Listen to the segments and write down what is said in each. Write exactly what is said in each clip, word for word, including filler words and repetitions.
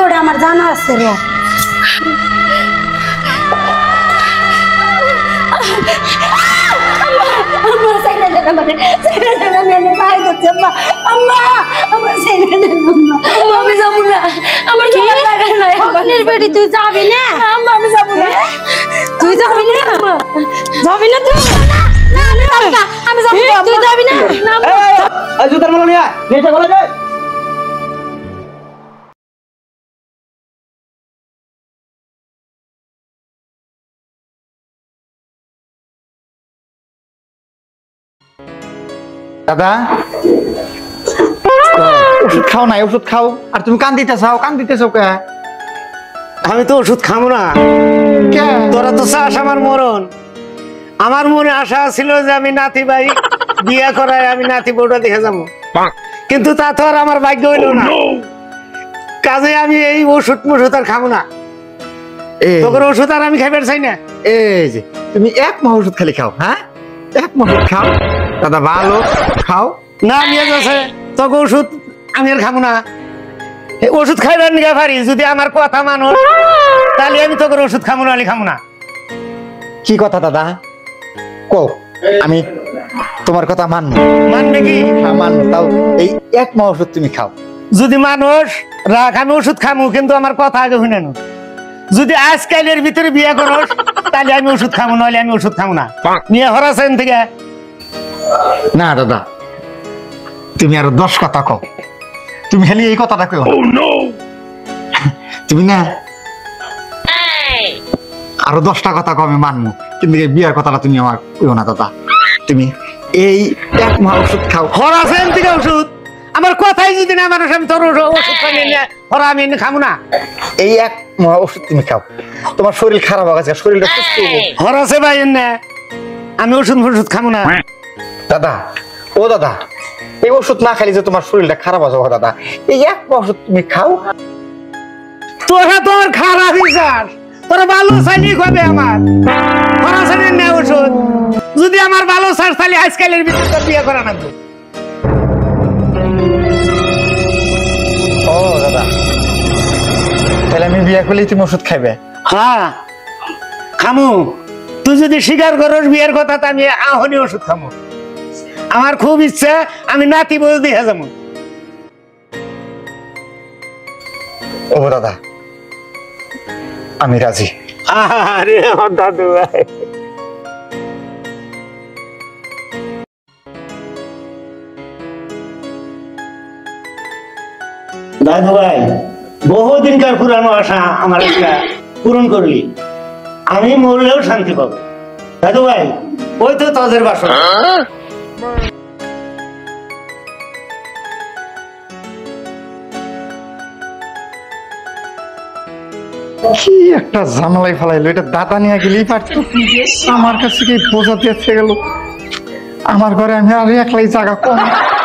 ওটা আমার জানা আছে রে আম্মা সাইডে দেন আমারে সাইডে দেন আমি পাই করছি আম্মা আম্মা আমার সাইডে দেন আম্মা আমি যাব না আমার কি লাগা নাই আপনার বেটি তুই যাবি না আম্মা আমি যাব না তুই যাবি না আম্মা যাবি না তুই না না না আমি যাব না তুই যাবি না না এই জুতার মালা নিয়া নিচে বলা যায় দাদা ওষুধ খাও না ওষুধ খাও আর তুমি কান দিতে চাও কান দিতে চাও কে আমি তো ওষুধ খাবো না তোরা তো চাস আমার মরণ আমার মনে আশা ছিল যে আমি নাতি ভাই বিয়ে করাই আমি নাতি বউটা দেখে যাবো কিন্তু তা তো আর আমার ভাগ্য হইল না কাজে আমি এই ওষুধ মষুধ আর খাবো না তোর ওষুধ আর আমি খাইবার চাই না এই যে তুমি এক মাহ ওষুধ খালি খাও হ্যাঁ এক মাহ ওষুধ খাও দাদা ভালো খাও না নিয়ে যাচ্ছে তোকে ওষুধ আমি আর খাবো না ওষুধ খাইবার নিয়ে পারি যদি আমার কথা মানো তাহলে আমি তোকে ওষুধ খাবো না খাবো না কি কথা দাদা কো আমি তোমার কথা মানবো মানবে কি হ্যাঁ মানবো তাও এই এক মাহ ওষুধ তুমি খাও যদি মানুষ রাখ আমি ওষুধ খামু কিন্তু আমার কথা আগে শুনে নো যদি আজকালের ভিতরে বিয়ে করস তাহলে আমি ওষুধ খামু নইলে আমি ওষুধ খামু না নিয়ে হরাছেন থেকে না দাদা তুমি আরো দশ কথা কও তুমি খালি এই কথাটা কও তুমি না আরো দশটা কথা কও আমি মানবো কিন্তু এই বিয়ার কথাটা তুমি আমার কইও না দাদা তুমি এই এক মাহ ওষুধ খাও হরাছেন থেকে ওষুধ আমার কথাই যদি না মানুষ আমি তোর ওষুধ খাই না হরা আমি খামু না এই এক মাহ ওষুধ তুমি খাও তোমার শরীর খারাপ হয়ে গেছে শরীরটা সুস্থ হবে হরাছে ভাই না আমি ওষুধ ওষুধ খামু না দাদা ও দাদা এই ওষুধ না খাইলে যে তোমার শরীরটা খারাপ হয়ে যাবে দাদা এই এক মাহ ওষুধ তুমি খাও তোরা তোর খারাপ হিসাব তোরা ভালো চাইলেই খাবে আমার হরাছে না ওষুধ যদি আমার ভালো চাস তাহলে আজকালের ভিতরে বিয়ে করা লাগবে ও দাদা তাহলে আমি বিয়ে করলেই তুমি ওষুধ খাইবে হ্যাঁ খামু তুই যদি স্বীকার করস বিয়ের কথা তা আমি আহনি ওষুধ খামু আমার খুব ইচ্ছা আমি নাতি বউ দিয়ে যাবো ও দাদা আমি রাজি আরে আমার দাদু ভাই দাদু ভাই বহুদিনকার পুরানো আশা আমার একটা পূরণ করলি আমি মরলেও শান্তি পাবো দাদু ভাই ওই তো তোদের বাসা কি একটা ঝামেলাই ফেলাইলো এটা দাদা নিয়ে গেলেই পারতো আমার কাছে কি বোঝা দিয়ে গেল আমার ঘরে আমি আর একলাই জায়গা কম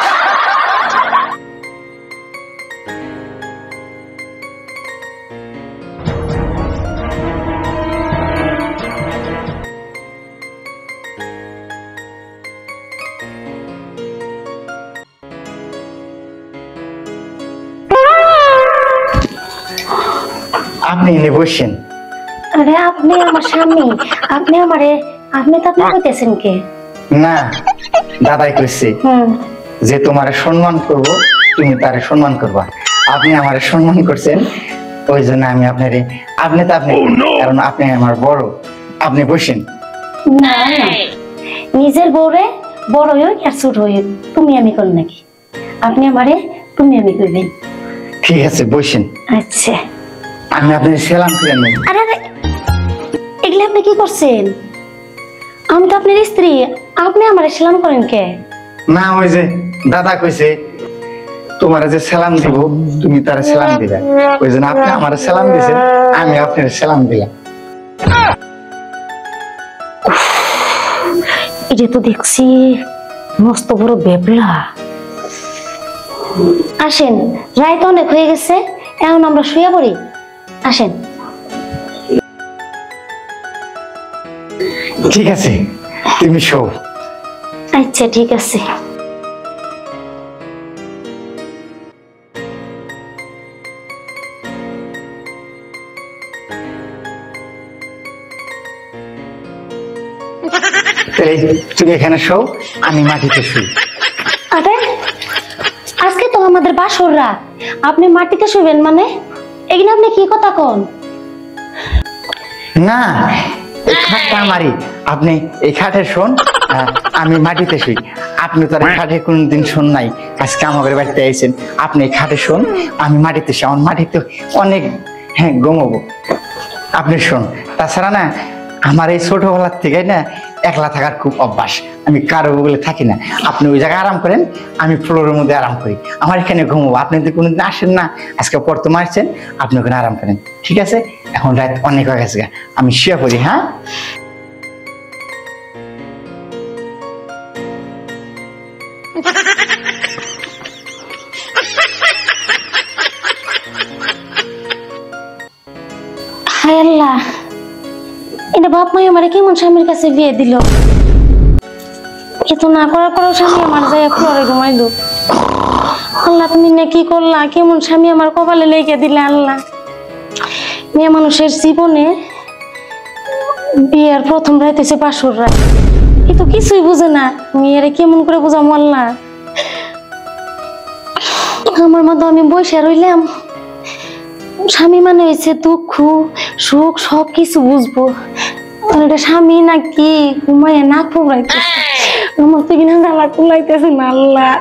আপনি এনে বসেন আরে আপনি আমার স্বামী আপনি আমারে আপনি তো আপনি কইতেছেন কে না দাদাই কইছে হুম যে তোমারে সম্মান করব তুমি তারে সম্মান করবা আপনি আমারে সম্মান করছেন ওই জন্য আমি আপনারে আপনি তো আপনি কারণ আপনি আমার বড় আপনি বসেন না না নিজের বউরে বড় হই আর ছোট হই তুমি আমি কোন নাকি আপনি আমারে তুমি আমি কইবেন ঠিক আছে বসেন আচ্ছা আমি আপনার সালাম করে নেব আরে আরে এগুলা আপনি কি করছেন আমি তো আপনার স্ত্রী আপনি আমারে সালাম করেন কে না ওই যে দাদা কইছে তোমার যে সালাম দিব তুমি তার সালাম দিবে ওই জন্য আপনি আমার সালাম দিয়েছেন আমি আপনার সালাম দিলাম এটা তো দেখছি মস্ত বড় বেবলা আসেন রাত অনেক হয়ে গেছে এখন আমরা শুয়ে পড়ি আসেন ঠিক আছে তুমি শো আচ্ছা ঠিক আছে তাহলে তুমি এখানে শোও, আমি মাটিতে শুই। আরে আজকে তো আমাদের বাসর রাত, আপনি মাটিতে শুবেন মানে? এখানে আপনি কি কথা কন? না, এই খাটটা আমারই, আপনি এই খাটে শোন, আহ, আমি মাটিতে শুই। আপনি তো আর খাটে কোনদিন শোন নাই, আজকে আমাদের বাড়িতে আইছেন, আপনি এই খাটে শোন, আমি মাটিতে শুই। আমার মাটিতে অনেক হ্যাঁ ঘুমাবো, আপনি শোন। তাছাড়া না আমার এই ছোটবেলার থেকে না একলা থাকার খুব অভ্যাস, আমি কারো বলে থাকি না। আপনি ওই জায়গায় আরাম করেন, আমি ফ্লোরের মধ্যে আরাম করি, আমার এখানে ঘুমাবো। আপনি তো কোনোদিন আসেন না, আজকে প্রথম আসছেন, আপনি ওখানে আরাম করেন, ঠিক আছে? এখন রাত অনেক হয়ে গেছে, আমি শুয়ে পড়ি। হ্যাঁ, হায় আল্লাহ, এটা বাপ মাই আমার কেমন স্বামীর কাছে বিয়ে দিল? এত না করার পরেও স্বামী আমার যায় ফ্লোরে ঘুমাইলো। আল্লাহ তুমি না কি করলা, কেমন স্বামী আমার কপালে লেগে দিলে আল্লাহ। মেয়ে মানুষের জীবনে বিয়ের প্রথম রাইতেছে বাসর রাত, এ তো কিছুই বুঝে না। মেয়েরে কেমন করে বুঝাম আল্লাহ? আমার মতো আমি বসে রইলাম, স্বামী মানে হয়েছে দুঃখ সুখ সব কিছু বুঝবো, আর এটা স্বামী নাকি ঘুমাইয়ে না ফুরাইতে আমার তো কিনা জ্বালা কুলাইতেছে না আল্লাহ।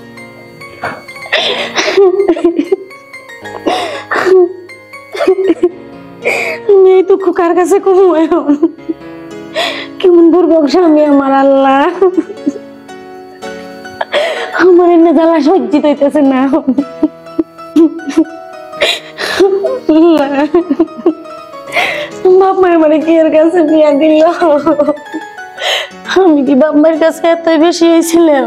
আমি এই দুঃখ কার কাছে ঘুমাই? কেমন বুর্বক স্বামী আমার আল্লাহ, আমার এনে জ্বালা সজ্জিত হইতেছে না। বাপ মায়ের মানে কি এর কাছে বিয়া দিল? আমি কি বাপ মায়ের কাছে এতই বেশি হয়েছিলাম?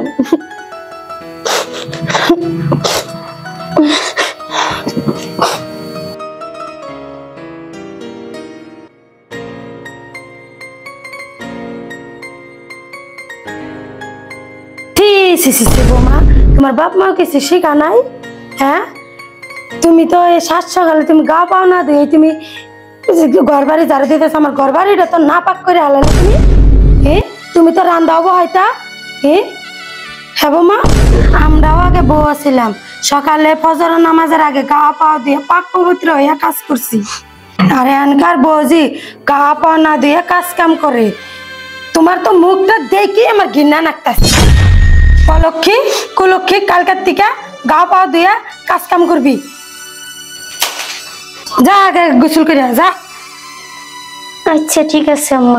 বৌমা, তোমার বাপ মা কিছু শেখা নাই? হ্যাঁ, তুমি তো এই সাত সকালে তুমি গা পাও না দিয়ে তুমি ঘর বাড়ি ঝাড়ু দিতেছ, আমার ঘর বাড়িটা তো না পাক করে আলাদা তুমি। হ্যাঁ, তুমি তো রান্দাও হয়তা। হ্যাঁ হ্যাঁ বৌমা, আমরাও আগে বউ ছিলাম, সকালে ফজর নামাজের আগে গা পাও দিয়ে পাক পবিত্র হইয়া কাজ করছি। আর এনকার বউজি গা পাও না দিয়ে কাজ কাম করে। তোমার তো মুখটা দেখি আমার ঘৃণা লাগতাছে। কলক্ষী কুলক্ষী কালকার থেকে গা পাও দিয়ে কাজ কাম করবি, যা আগে গোসল করে যা। আচ্ছা ঠিক আছে আম্মা।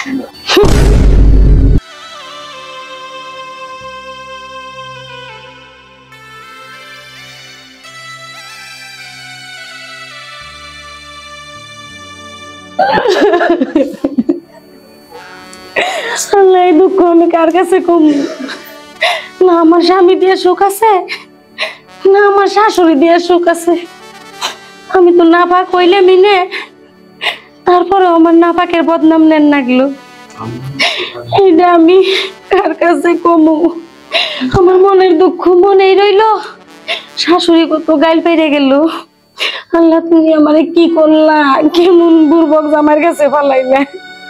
আল্লাহ, এই দুঃখ আমি কার কাছে কম? না আমার স্বামী দিয়ে সুখ আছে, না আমার শাশুড়ি দিয়ে সুখ আছে। আমি তো না পাক হইলে মিনে, তারপরে আমার না পাকের বদনাম নেন লাগলো। এইটা আমি কার কাছে কমু? আমার মনের দুঃখ মনেই রইল, শাশুড়ি কত গাইল পেরে গেল। আল্লাহ তুমি আমারে কি করলা, কেমন বুর্বক জামার কাছে ফালাইলা।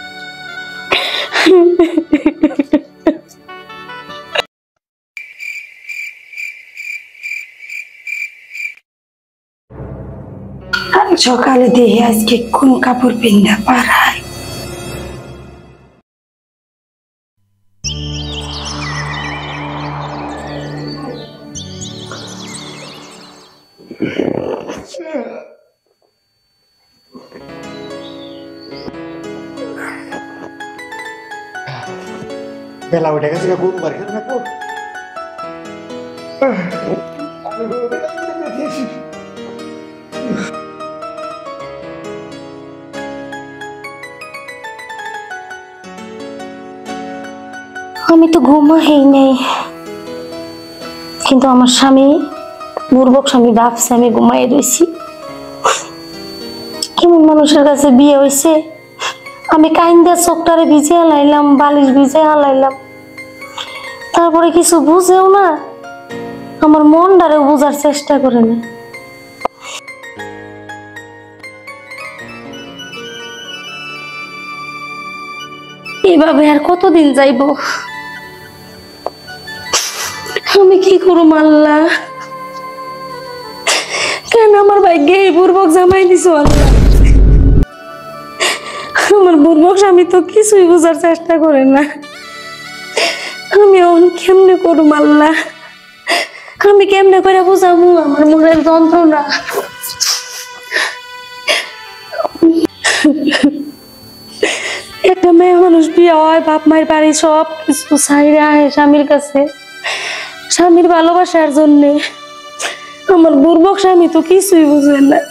সকালে দেখি আজকে কোন কাপড় পিন্ধা পারায়। বেলা উঠে গেছে, গরু বার খেতে না। আমি তো ঘুমাই নাই, কিন্তু আমার স্বামী বুর্বক স্বামী ভাবছে আমি ঘুমাই রয়েছি। কেমন মানুষের কাছে বিয়ে হয়েছে? আমি কাইন্দা চোখটারে ভিজে হালাইলাম, বালিশ ভিজে হালাইলাম, তারপরে কিছু বুঝেও না, আমার মনটারে বোঝার চেষ্টা করে না। এইভাবে আর কতদিন যাইব? আমি কি করব আল্লাহ? কেন আমার ভাগ্যে এই বুর্বক জামাই দিছো আল্লাহ? আমার বুর্বক স্বামী তো কিছুই বোঝার চেষ্টা করে না। আমি এখন কেমনে করব আল্লাহ? আমি কেমনে করে বুঝাবো আমার মনের যন্ত্রণা? একটা মেয়ে মানুষ বিয়ে হয়, বাপ মায়ের বাড়ি সব কিছু ছাইরে আহে স্বামীর কাছে স্বামীর ভালোবাসার জন্যে। আমার বুর্বক স্বামী তো কিছুই বুঝে না।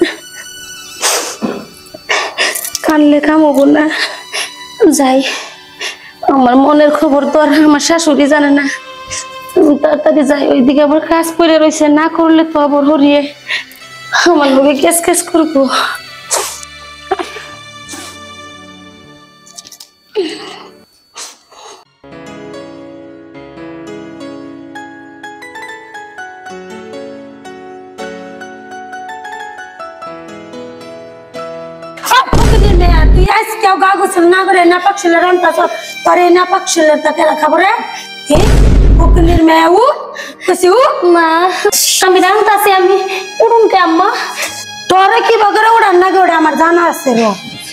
কানলে কামবো না, যাই। আমার মনের খবর তো আর আমার শাশুড়ি জানে না। তাড়াতাড়ি যাই, ওইদিকে আবার কাজ করে রয়েছে, না করলে তো আবার হরিয়ে আমার লোকে কেস কেস করবো। তুই আজ কেউ গা গোসল না করে না পাকশিলের রান্তা তোর এই না পাকশিলের তাকে রাখাবো রে? ফকিনের মেয়ে উ কসি উ মা আমি রান্তাছি, আমি উড়ুন কে আম্মা? তোরে কি বগরে উড়ান না গে? ওটা আমার জানা আছে রে।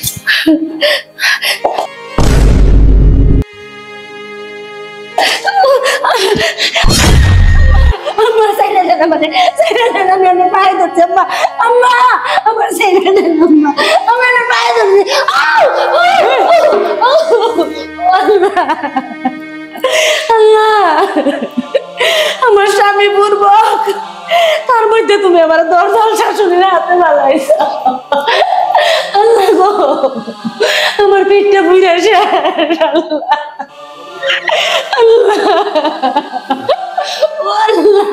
আম্মা সাইরা দেন আমারে, সাইরা দেন, আমি আমার পায়ে ধরছি আম্মা। আম্মা আমার সাইরা দেন আম্মা, আমার পায়ে ধরছি। আল্লাহ, আমার স্বামী বুর্বক, তার মধ্যে তুমি আমার দরজাল শাশুড়ির হাতে লাগাইছ। আল্লাহ গো, আমার পেটটা বুঝে আসে। আল্লাহ আল্লাহ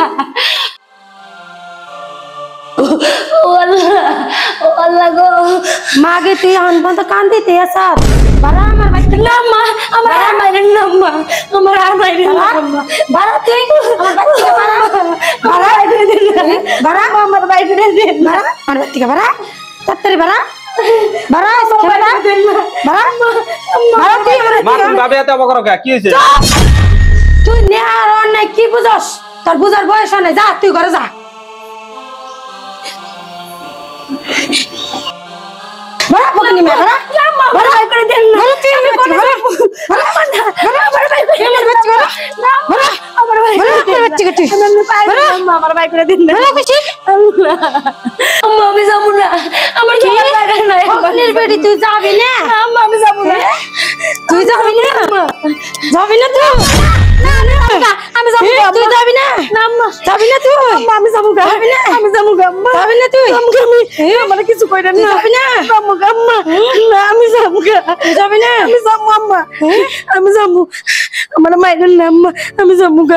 আল্লাহ গো, মাগে তুই আনবান তো কান্দিতে আসার বারা আমার বাইতে না মা, আমার আর মাইরেন না মা, আমার আর মাইরেন না মা। বারা তুই আমার বাইতে বারা বারা বাইতে দিন বারা, আমার বাইতে দিন বারা, আমার বাইতে বারা তাড়াতাড়ি বারা বারা বারা দিন বারা বারা তুই আমার মা তুমি ভাবে এত বকর কে? কি হইছে? তুই নে আর অন্য কি বুঝস? তোর বুঝার বয়স নাই, যা তুই ঘরে যা। বড় পকনি মে বড় বড় ভাই করে দেন না, বড় তুই আমি বড় বড় বড় বড় ভাই করে আমার বাচ্চা বড় বড় আমার ভাই আমার বাচ্চা কে তুই আমি পাই না, আমার ভাই করে দেন না। বড় কিছু আল্লাহ আম্মা আমি যাব না, আমার কি লাগা নাই। পকনির বেটি তুই যাবি না? আম্মা আমি যাব না। তুই যাবি না? যাবি না তুই? না না আমি যাব না। তুই যাবি না? না আম্মা যাবি না তুই? আম্মা আমি যাব না, যাবি না? আমি যাব না আম্মা। যাবি না তুই? আম্মা আমি আমার কিছু কইরা না। যাবি না আম্মা? আম্মা না আমি যাব না। যাবি না? আমি যাব আম্মা, আমি যাব। আমার মাইরেন না আম্মা, আমি যাব গা।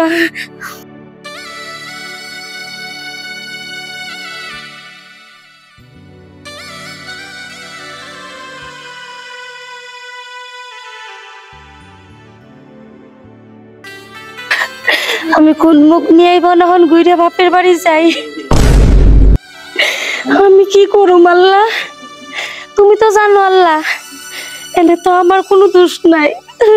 আমি কোন মুখ নিয়ে বনহন ঘুরে বাপের বাড়ি যাই? আমি কি করুম আল্লাহ? তুমি তো জানো আল্লাহ, এনে তো আমার কোনো দোষ নাই।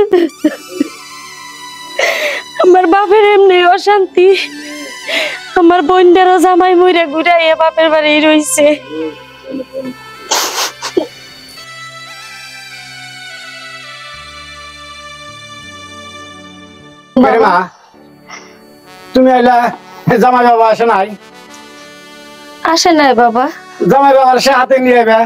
আমার বাপের এমনি অশান্তি, আমার বোনদেরও জামাই মইরা ঘুরাইয়া বাপের বাড়ি রইছে। মা তুমি আইলা, জামাই বাবা আসে নাই? আসে নাই বাবা। জামাই বাবার সে হাতে নিয়ে আইবে?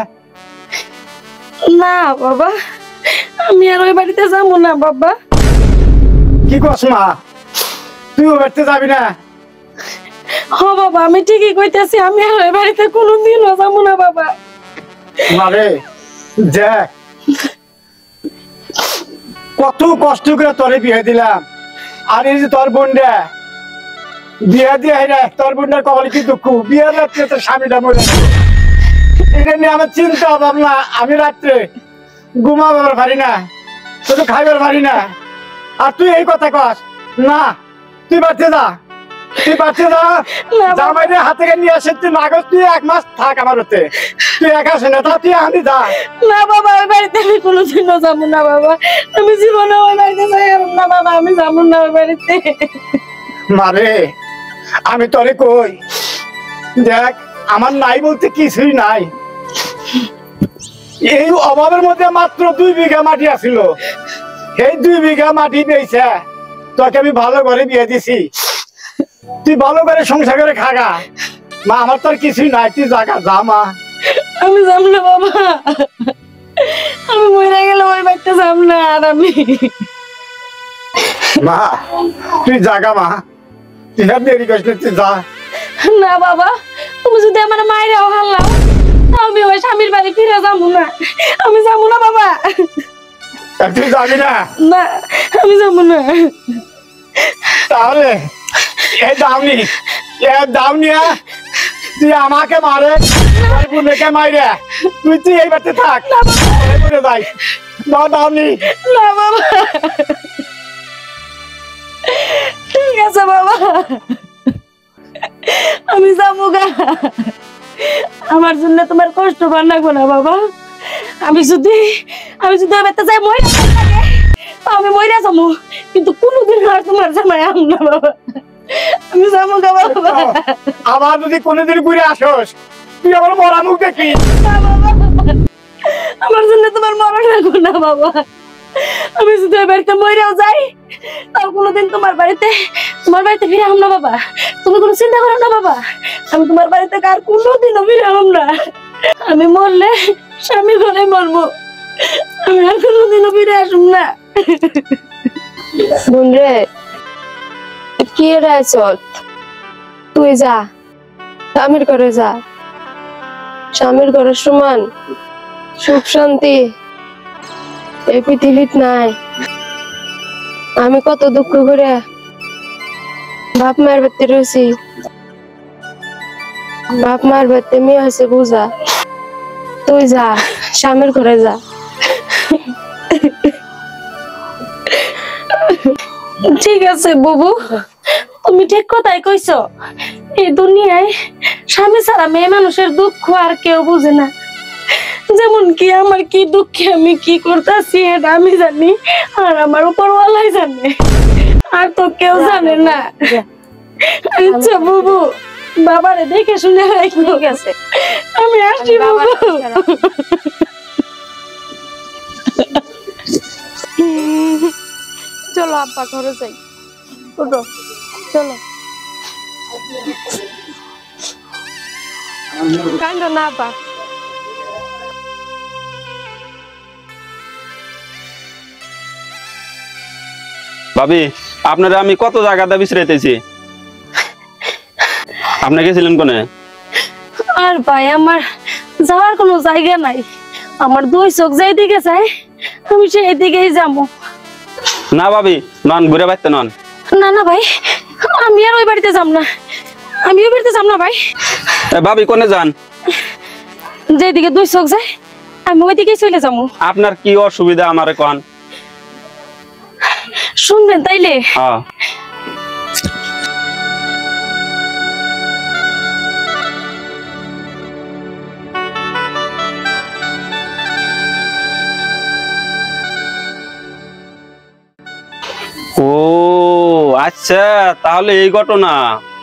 না বাবা, আমি আর ওই বাড়িতে যাবো না বাবা। কি কস মা, তুই ও বাড়িতে যাবি না? হ বাবা, আমি ঠিকই কইতেছি, আমি আর ওই বাড়িতে কোনোদিনও যাবো না বাবা। মারে দেখ, কত কষ্ট করে তোরে বিয়ে দিলাম, আর এই যে তোর বোনটা বিয়ে দিয়ে রে, তোর বোনটার কপালে কি দুঃখ, বিয়ে রাত্রে তোর স্বামীটা মরে গেল। এটা নিয়ে আমার চিন্তা ভাবনা, আমি রাত্রে ঘুমাবার পারি না, তোর খাইবার পারি না, আর তুই এই কথা কস না। তুই বাড়তে যা, তুই বাচ্চা না জামাইরে হাতে নিয়ে আসে তুই নাগজ তুই এক মাস থাক আমার হতে তুই একা আসে না তা তুই আমি যা না বাবা ওই বাড়িতে আমি কোনোদিনও যাবো না বাবা আমি জীবনে ওই বাড়িতে যাই না বাবা আমি যাবো না ওই বাড়িতে মারে আমি তোরে কই দেখ আমার নাই বলতে কিছুই নাই এই অভাবের মধ্যে মাত্র দুই বিঘা মাটি আছিল এই দুই বিঘা মাটি পেয়েছে তোকে আমি ভালো করে বিয়ে দিছি তুই ভালো করে সংসার করে খাগা মা আমার তোর কিছুই নাই তুই জাগা যা মা আমি যাব না বাবা আমি মরে গেলে ওই বাড়িতে যাব না আর আমি মা তুই জাগা মা তুই আর দেরি করিস না, তুই যা না বাবা তুমি যদি আমার মায়েরাও হারলাম আমি ওই স্বামীর বাড়ি ফিরে যাবো না আমি যাবো না বাবা আর তুই যাবি না না আমি যাবো না তাহলে এই দামনি এ দামনি তুই আমাকে মারে তোর বোনকে মাইরে তুই তুই এই বাড়িতে থাক এই বলে যাই না দামনি না বাবা ঠিক আছে বাবা আমি যাবো গা আমার জন্য তোমার কষ্ট পার লাগবো না বাবা আমি যদি আমি যদি ওই বাড়িতে যাই মহিলা থাকে আমি মহিলা যাবো কিন্তু কোনোদিন আর তোমার জামাই আম না বাবা আমি যাবো গা বাবা আবার যদি কোনোদিন ঘুরে আসোস তুই আমার মরা মুখ দেখবি না বাবা আমার জন্য তোমার মরণ লাগবো না বাবা আমি যদি ওই বাড়িতে মহিলাও যাই তাও কোনোদিন তোমার বাড়িতে তোমার বাড়িতে ফিরে আম না বাবা তুমি কোনো চিন্তা করো না বাবা আমি তোমার বাড়িতে আর কোনোদিনও ফিরে আম না আমি মরলে স্বামী ঘরে মরবো আমি আর কোনোদিনও ফিরে আসুম না বোন রে কি রে চল তুই যা স্বামীর ঘরে যা স্বামীর ঘরের সমান সুখ শান্তি এই পৃথিবীত নাই আমি কত দুঃখ করে বাপ মায়ের বাড়িতে রয়েছি বাপ মায়ের বাড়িতে মেয়ে হয়েছে বুঝা তুই যা স্বামীর ঘরে যা ঠিক আছে বুবু তুমি ঠিক কথাই কইছো এই দুনিয়ায় স্বামী ছাড়া মেয়ে মানুষের দুঃখ আর কেউ বুঝে না যেমন কি আমার কি দুঃখে আমি কি করতেছি এটা আমি জানি আর আমার উপরওয়ালাই জানে আর তো কেউ জানে না আচ্ছা বুবু বাবারে দেখে শুনে ঠিক আছে আমি আসছি বাবা চলো আব্বা ঘরে যাই উঠো চলো কান্দো না আব্বা ভাবি আপনারা আমি কত জায়গাতে বিশ্রাইতেছি আপনি গেছিলেন কোনে আর ভাই আমার যাওয়ার কোনো জায়গা নাই আমার দুই চোখ যেই দিকে যায় আমি সেই দিকেই যাবো না ভাবি নন ঘুরে বাইতে নন না না ভাই আমি আর ওই বাড়িতে যাব না আমি ওই বাড়িতে যাব না ভাই এ ভাবি কোনে যান যেদিকে দুই চোখ যায় আমি ওই দিকেই চলে যাবো আপনার কি অসুবিধা আমারে কোন শুনবেন তাইলে হ্যাঁ ও আচ্ছা তাহলে এই ঘটনা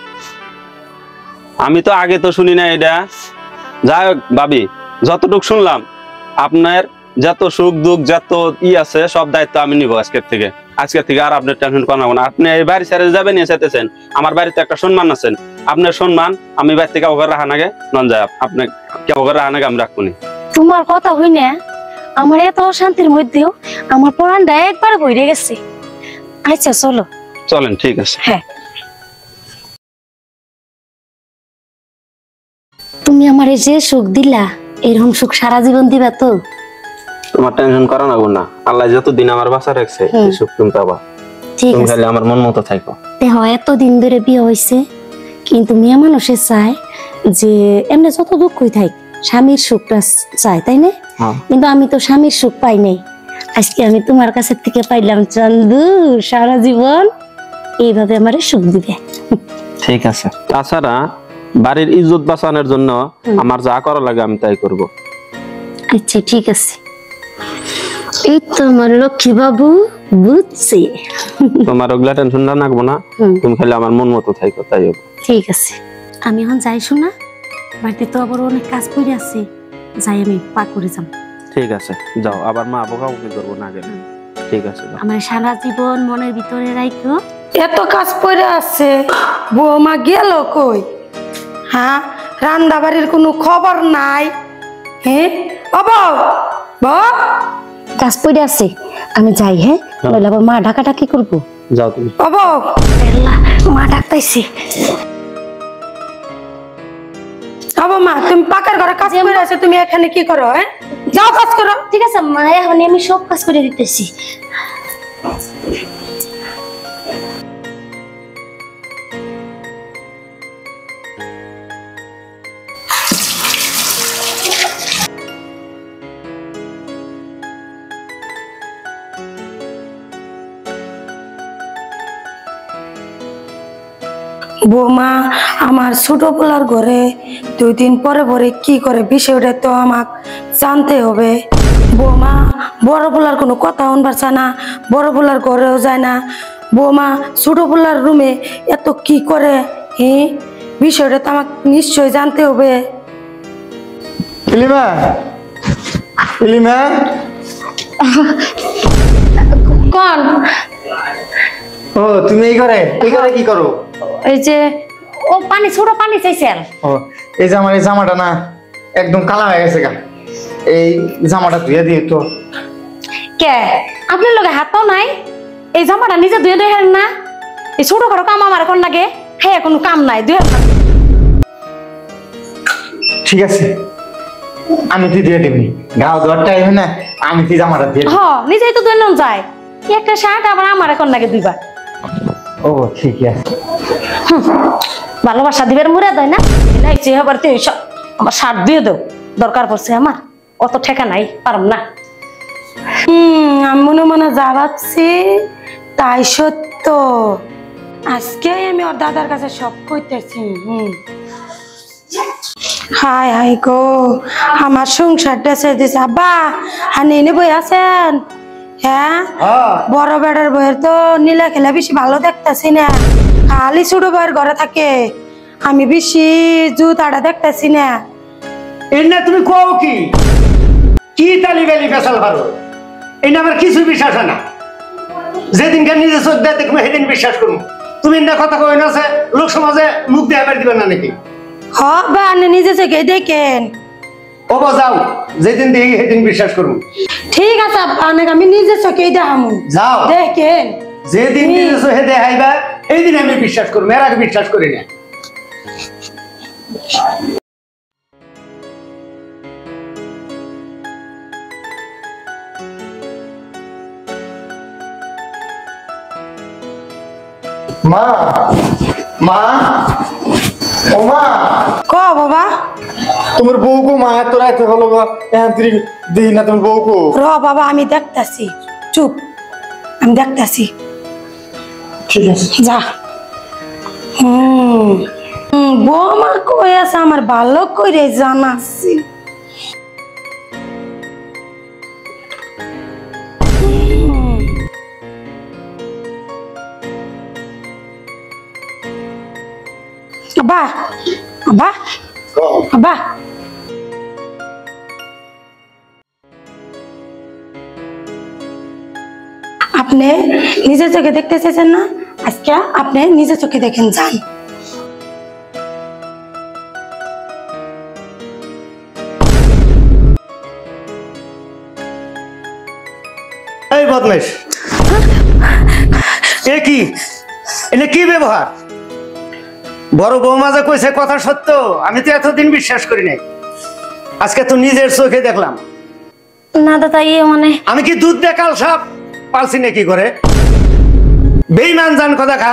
আমি তো আগে তো শুনি না এটা যাই হোক ভাবি যতটুক শুনলাম আপনার যত সুখ দুঃখ যত ই আছে সব দায়িত্ব আমি নিব আজকের থেকে আজকের থেকে আর আপনার টেনশন করাবো না আপনি এই বাড়ি ছেড়ে যাবেন নিয়ে যেতেছেন আমার বাড়িতে একটা সম্মান আছেন আপনার সম্মান আমি বাড়ি থেকে ওখানে রাখা নাগে নন যায় আপনি ওখানে রাখা নাগে আমি রাখবনি তোমার কথা হই না আমার এত শান্তির মধ্যেও আমার পরানটা একবার বইরে গেছে আচ্ছা চলো চলেন ঠিক আছে হ্যাঁ তুমি আমারে যে সুখ দিলা এরকম সুখ সারা জীবন দিবা তো তোমার টেনশন করা না না আল্লাহ যতদিন আমার বাসা রাখছে এই সুখ তুমি পাবা ঠিক তুমি আছে খালি আমার মন মতো থাকো দেখো এত দিন ধরে বিয়ে হয়েছে কিন্তু মেয়ে মানুষে চায় যে এমনি যত দুঃখই থাক স্বামীর সুখটা চায় তাই না কিন্তু আমি তো স্বামীর সুখ পাই নাই আজকে আমি তোমার কাছে থেকে পাইলাম চান্দু সারা জীবন এইভাবে আমারে সুখ দিবে ঠিক আছে। তাছাড়া বাড়ির ইজ্জত বাঁচানোর জন্য আমার যা করা লাগে আমি তাই করব। আচ্ছা ঠিক আছে। এই তো আমার লক্ষ্মী বাবু বুঝছি। তোমার ওগুলা টেনশন না রাখবো না, তুমি খালি আমার মন মতো থাইকো, তাই হবে। ঠিক আছে, আমি এখন যাই শোনা, বাড়িতে তো আবার অনেক কাজ পড়ে আছে, যাই আমি পা করে যাব। ঠিক আছে যাও, আবার মা বকাবকি করবো না গেলে। ঠিক আছে যাও। আমার সারা জীবন মনের ভিতরে রাখো। এত কাজ পড়ে আছে, বৌমা গেল কই? হ্যাঁ, রান্না বাড়ির কোনো খবর নাই। হ্যাঁ বাবা, বাবা কাজ পড়ে আছে, আমি যাই। হ্যাঁ, নইলে আবার মা ডাকাডাকি করবো। যাও তুমি। বাবা, আল্লাহ, মা ডাকতাইছে। বাবা মা, তুমি পাকার ঘরে কাজ করে আছে, তুমি এখানে কি করো? হ্যাঁ, যাও কাজ করো। ঠিক আছে মা, এখন আমি সব কাজ করে দিতেছি। বৌমা আমার ছোট পোলার ঘরে দুই দিন পরে পরে কি করে, বিষয়টা তো আমাকে জানতে হবে। বৌমা বড় পোলার কোনো কথা শুনবার চায় না, বড় পোলার ঘরেও যায় না। বৌমা ছোট পোলার রুমে এত কি করে, হ্যাঁ বিষয়টা তো আমাকে নিশ্চয় জানতে হবে। ইলিমা, ইলিমা, কোন? ও তুমি এই ঘরে, এই ঘরে কি করো? এই যে ও পানি, ছোট পানি চাইছেন। ও এই যে আমার এই জামাটা না একদম কালা হয়ে গেছে গা, এই জামাটা ধুয়ে দিয়ে তো। কে আপনার লগে হাতও নাই? এই জামাটা নিজে ধুয়ে ধুয়ে হেন না? এই ছোট খাটো কাম আমার কোন লাগে? হ্যাঁ, কোনো কাম নাই, ধুয়ে। ঠিক আছে, আমি তুই দিয়ে দিবি, গাও দেওয়ার টাইম না, আমি তুই জামাটা দিয়ে হ, নিজেই তো ধুয়ে নেন যায়। একটা শার্ট আবার আমার এখন লাগে দুইবার। ও ঠিক আছে। ভালোবাসা দিবের মুড়ে দেয় না, নাই চেয়ে হবার তুই আমার শার্ট দিয়ে দেও, দরকার পড়ছে আমার, অত ঠেকা নাই, পারম না। হুম, আমি মনে মনে যা ভাবছি তাই সত্য। আজকে আমি ওর দাদার কাছে সব কইতেছি। হুম, হাই হাই গো, আমার সংসারটা ছেড়ে দিছে। আব্বা, হানি এনে বই আছেন? হ্যাঁ, বড় বেড়ার বইয়ের তো নীলা খেলা বেশি ভালো দেখতেছি না, খালি ছোট বইয়ের ঘরে থাকে। আমি বেশি জুতাটা দেখতেছি না। এর না তুমি কও কি কি তালি বেলি বেসাল ভালো, এই না আমার কিছু বিশ্বাস হয় না। যেদিনকে নিজে চোখ দিয়ে দেখবো সেদিন বিশ্বাস করবো। তুমি না কথা কই না আছে, লোক সমাজে মুখ দিয়ে আবার দিবে না নাকি? হ বা, নিজে থেকে দেখেন। ও যাও, যেদিন দেখি সেদিন বিশ্বাস করবো। ঠিক আছে আব্বা, আমি নিজে চোখেই দেখামু। যাও, দেখেন। যেদিন নিজে চোখে দেখাইবা সেই দিন আমি বিশ্বাস করবো, এর আগে বিশ্বাস করি না। মা, মা, ও মা, ক বাবা, তোমার বউ কো? মা এত রাতে হলো গো, এখন তুই দেখি না তোমার বউ কো? র বাবা, আমি দেখতাছি, চুপ, আমি দেখতাছি। ঠিক আছে, যা। হুম হুম, বৌমা কই আছে আমার ভালো করে জানাচ্ছি। আব্বা, আব্বা, আব্বা, আপনি নিজের চোখে দেখতে চেয়েছেন না, আজকে আপনি নিজের চোখে দেখেন, যান। এই বদমেশ, এ কি, এটা কি ব্যবহার? বড় বৌমা যে কইছে কথা সত্য, আমি তো এতদিন বিশ্বাস করি নাই, আজকে তো নিজের চোখে দেখলাম। না দাদা, ইয়ে মানে আমি কি দুধ দিয়ে কাল সাপ পালছি নাকি করে? বেঈমান জান কথা খার,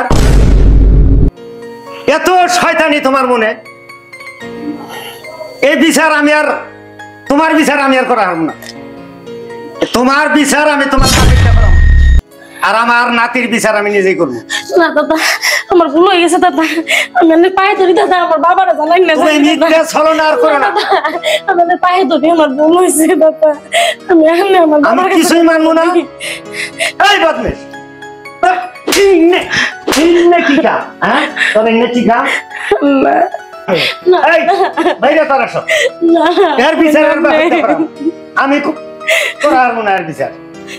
এত শয়তানি তোমার মনে। এই বিচার আমি আর, তোমার বিচার আমি আর করা হব না। তোমার বিচার আমি তোমার সাথে করাবো, আর আমার নাতির বিচার আমি নিজেই করবো। না দাদা, আমার ভুল হয়ে গেছে দাদা আমি আপনার পায়ে ধরি দাদা আমার বাবারা জানাই না তুমি মিথ্যা ছলনা আর করো না আমাদের পায়ে ধরি আমার ভুল হয়েছে দাদা আমি আমি আমার আমি বাবার কিছুই মানবো না এই বদমেশ ইন্নে ইন্নে কি কা হ্যাঁ তোর ইন্নে কি কা না এই বাইরে তোরা সব না এর বিচার আর করতে পারো আমি খুব করার মনে আর বিচার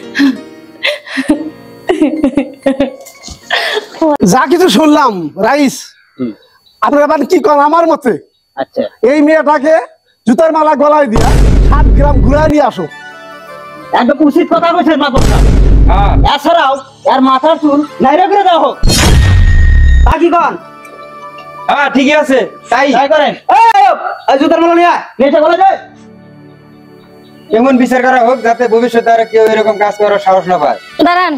যা কিছু শুনলাম রাইস আপনার আবার কি করেন আমার মতে আচ্ছা এই মেয়েটাকে জুতার মালা গলায় দিয়া সাত গ্রাম ঘুরায় নিয়ে আসো। একদম উচিত কথা বলছেন মাদক হ্যাঁ এছাড়াও এর মাথার চুল নাইরা করে দাও হোক বাকি কন হ্যাঁ ঠিকই আছে তাই তাই করেন এই জুতার মালা নিয়ে নেচে বলে যায় এমন বিচার করা হোক যাতে ভবিষ্যতে আর কেউ এরকম কাজ করার সাহস না পায়। দাঁড়ান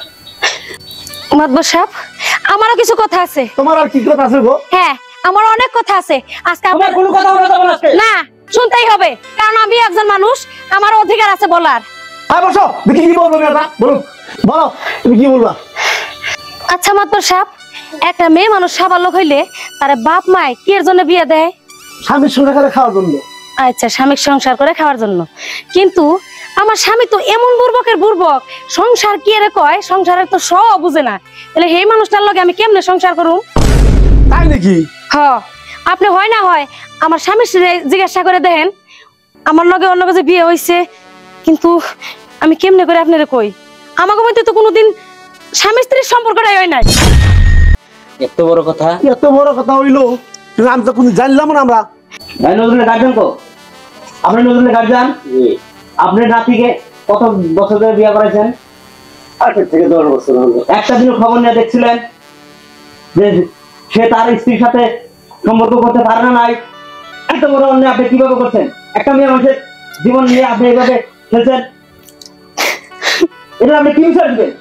মাতবর সাহেব আমারও কিছু কথা আছে। তোমার আর কি কথা আছে গো? হ্যাঁ আমার অনেক কথা আছে আজকে তোমার আপনার কোনো কথা বলা যাবে না আজকে না শুনতেই হবে কারণ আমি একজন মানুষ আমার অধিকার আছে বলার। হ্যাঁ বসো দেখি কি বলবো মেয়েটা বলো বলো তুমি কি বলবা? আচ্ছা মাতবর সাহেব একটা মেয়ে মানুষ সাবালক হইলে তার বাপ মায় কি এর জন্য বিয়ে দেয়? স্বামীর সঙ্গে করে খাওয়ার জন্য। আচ্ছা স্বামী সংসার করে খাওয়ার জন্য কিন্তু আমার স্বামী তো এমন বুর্বকের বুর্বক সংসার কি এর কয় সংসারের তো সব বুঝে না তাহলে এই মানুষটার লগে আমি কেমনে সংসার করুম? তাই নাকি? হ্যাঁ আপনি হয় না হয় আমার স্বামীর জিজ্ঞাসা করে দেখেন আমার লগে অন্য কাছে বিয়ে হয়েছে কিন্তু আমি কেমনে করে আপনারে কই আমাকে মধ্যে তো কোনোদিন স্বামী স্ত্রীর সম্পর্কটাই হয় নাই। এত বড় কথা এত বড় কথা হইলো কিন্তু আমি তো কোনো জানলাম না আমরা। ভাই নজরুলের গার্জিয়ান কো আপনি নজরুলের গার্জিয়ান আপনার নাতিকে কত বছর ধরে বিয়ে করেছেন? আট থেকে দশ বছর হলো। একটা দিনও খবর নিয়ে দেখছিলেন যে সে তার স্ত্রীর সাথে সম্পর্ক করতে পারে না নাই? এত বড় অন্যায় আপনি কিভাবে করছেন? একটা মেয়ে মানুষের জীবন নিয়ে আপনি এইভাবে খেলছেন এটা আপনি কি বিচার দিবেন?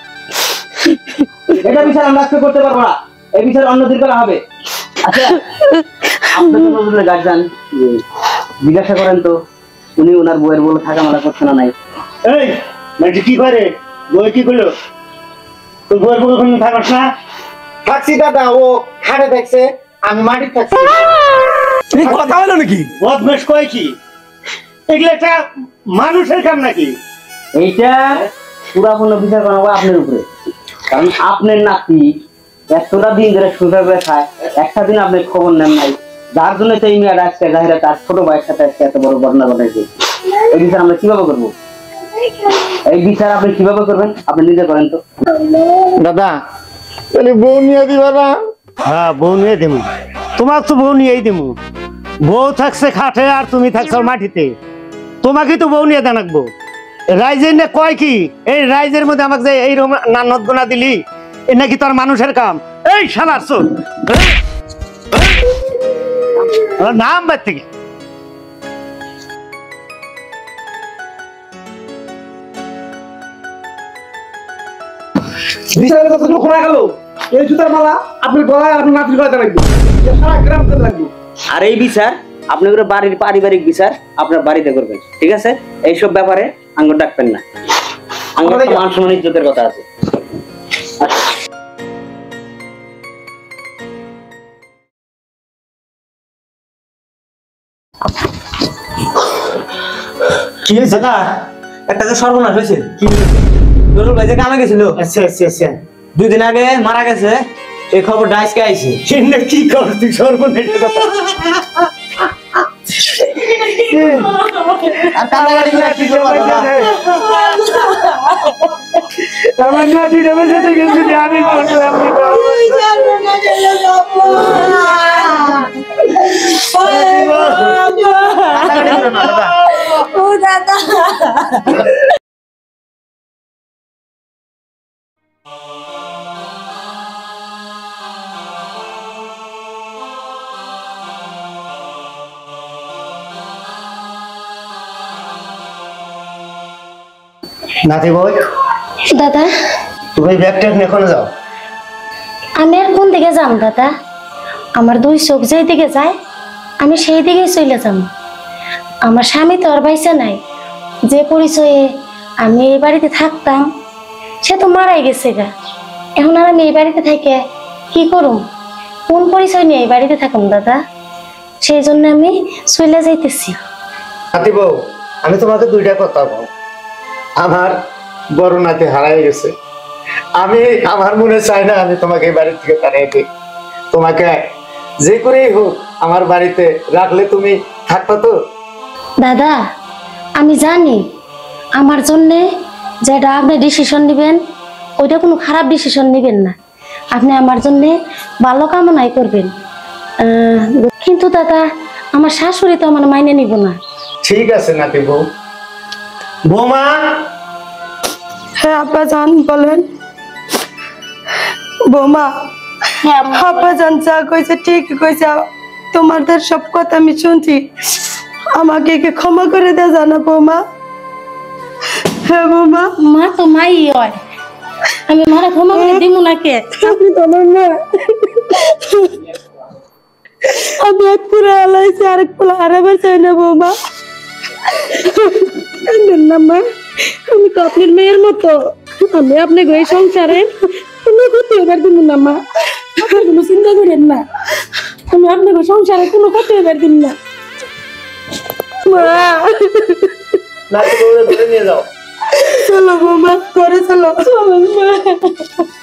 এটা বিচার আমরা আজকে করতে পারবো না এই বিচার অন্যদিন করা হবে। আচ্ছা আপনি তো নজরুলের গার্জিয়ান জিজ্ঞাসা করেন তো উনি ওনার বউয়ের বলে থাকা মালা করছে না নাই? এই মানে কি করে বই কি করলো তোর বইয়ের বউ কোনো থাকস না? থাকছি দাদা ও খাটে থাকছে আমি মাটির থাকছি। এই কথা হলো নাকি? বদমেশ কয় কি এগুলো একটা মানুষের কাম নাকি? এইটা পুরাপূর্ণ বিচার করা হবে আপনার উপরে কারণ আপনার নাতি এতটা দিন ধরে সুন্দর করে খায় একটা দিন আপনি খবর নেন নাই যার জন্য তো এই মেয়েটা আজকে জাহিরা তার ছোট ভাইয়ের সাথে আজকে এত বড় ঘটনা ঘটাইছে। এই বিচার আমরা কিভাবে করবো? এই বিচার আপনি কিভাবে করবেন আপনি নিজে করেন তো। দাদা তাহলে বউ নিয়ে দিবা না? হ্যাঁ বউ নিয়ে দেবো তোমার তো বউ নিয়েই দেবো। বউ থাকছে খাটে আর তুমি থাকছো মাটিতে তোমাকে তো বউ নিয়ে দেনাকবো। রাইজের না কয় কি এই রাইজের মধ্যে আমাকে যে এই নানত গোনা দিলি এ নাকি তোর মানুষের কাম? এই শালার চোর নাম বাদ থেকে বিচারের কথা তো শোনা গেল এই জুতার মালা আপনার গলায় আপনার নাতির গলায় লাগবে সারা গ্রাম করতে লাগবে। আর এই বিচার আপনার বাড়ির পারিবারিক বিচার আপনার বাড়িতে করবেন ঠিক আছে? এইসব ব্যাপারে আঙ্গুর ডাকবেন না আঙ্গুর মান সম্মান ইজ্জতের কথা আছে। কি হয়েছে না একটা যে সর্বনাশ হয়েছে কি নজরুল ভাই যে কামে গেছিল আচ্ছা আচ্ছা আচ্ছা দুই দিন আগে মারা গেছে এই খবরটা আজকে আইছে। চিন্তা কি কর তুই সর্বনেটের কথা আর কান্নাকাটি করে কি করবো দাদা? আমার নাতি নেমে যেতে গেছে যে আমি করলাম কান্নাকাটি করো না দাদা। ও দাদা নাতি বই দাদা তুমি ব্যাগটা এখন যাও। আমি আর কোন দিকে যাম দাদা? আমার দুই চোখ যেই দিকে যায় আমি সেই দিকেই চলে যাম। আমার স্বামী তো আর বাইসে নাই যে পরিচয়ে আমি এই বাড়িতে থাকতাম সে তো মারাই গেছে গা। এখন আর আমি এই বাড়িতে থেকে কি করুম, কোন পরিচয় নিয়ে এই বাড়িতে থাকুম দাদা, সেই জন্য আমি চলে যাইতেছি। নাতি বউ, আমি তোমাকে দুইটা কথা বল। আমার বড় নাতি হারাই গেছে, আমি আমার মনে চাই না আমি তোমাকে এই বাড়ি থেকে তাড়িয়ে দিই। তোমাকে যে করেই হোক আমার বাড়িতে রাখলে তুমি থাকবা তো? দাদা আমি জানি আমার জন্যে যেটা আপনি ডিসিশন নেবেন ওইটা কোনো খারাপ ডিসিশন নেবেন না, আপনি আমার জন্যে ভালো কামনাই করবেন। আহ, কিন্তু দাদা আমার শাশুড়ি তো আমার মাইনে নিব না। ঠিক আছে নাতি বউ। বৌমা, হ্যাঁ আব্বা জান বলেন। বৌমা, হ্যাঁ আব্বা জান যা কইছে ঠিক কইছে, তোমাদের সব কথা আমি শুনছি, আমাকে কি ক্ষমা করে দেয়া জানা বৌমা? হ্যাঁ বৌমা। মা তো মাই হয়, আমি মারা ক্ষমা করে দিব না কে? আপনি তো আমার মা। আমি এক পুরো আলাইছি, আরেক পুরো হারাবার চাই না বৌমা। না মা, আমি তো আপনার মেয়ের মতো, আমি আপনাকে এই সংসারে কোনো ক্ষতি হবার দিব না মা, আপনি কোনো চিন্তা করেন না, আমি আপনাকে সংসারে কোনো ক্ষতি হবার দিব না মা। নাতি বউরে ধরে নিয়ে যাও। চলো বৌমা, ঘরে চলো। চলো মা।